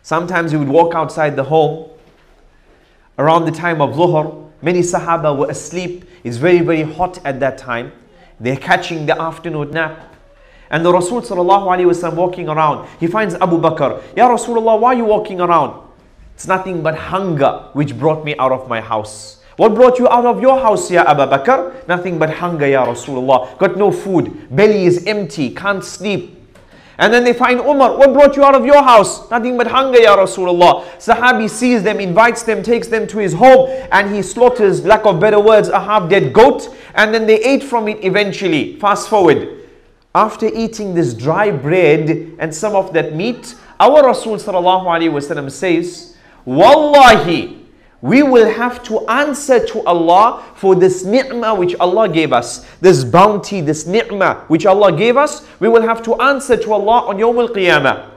Sometimes we would walk outside the home around the time of Dhuhr. Many Sahaba were asleep. It's very, very hot at that time. They're catching the afternoon nap. And the Rasul sallallahu alaihi wasallam walking around. He finds Abu Bakr. Ya Rasulullah, why are you walking around? It's nothing but hunger which brought me out of my house. What brought you out of your house, Ya Abu Bakr? Nothing but hunger, Ya Rasulullah. Got no food. Belly is empty. Can't sleep. And then they find Umar. What brought you out of your house? Nothing but hunger, Ya Rasulullah. Sahabi sees them, invites them, takes them to his home, and he slaughters, lack of better words, a half-dead goat, and then they ate from it eventually. Fast forward. After eating this dry bread and some of that meat, our Rasul sallallahu alaihi wasallam says, Wallahi, we will have to answer to Allah for this ni'mah which Allah gave us. This bounty, this ni'mah which Allah gave us, we will have to answer to Allah on Yawm al-Qiyamah.